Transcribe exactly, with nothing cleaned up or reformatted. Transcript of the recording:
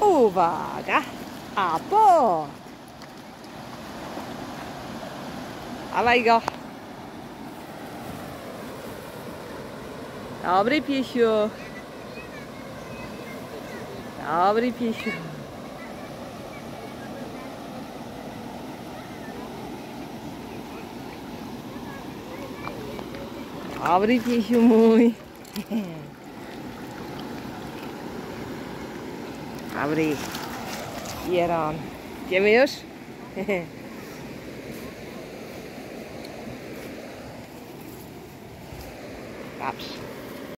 Uwaga! A po! Dawaj go! Dobry piesiu! Dobry piesiu! Dobry piesiu mój! Dobry! Jeron! Idziemy już? Dobrze.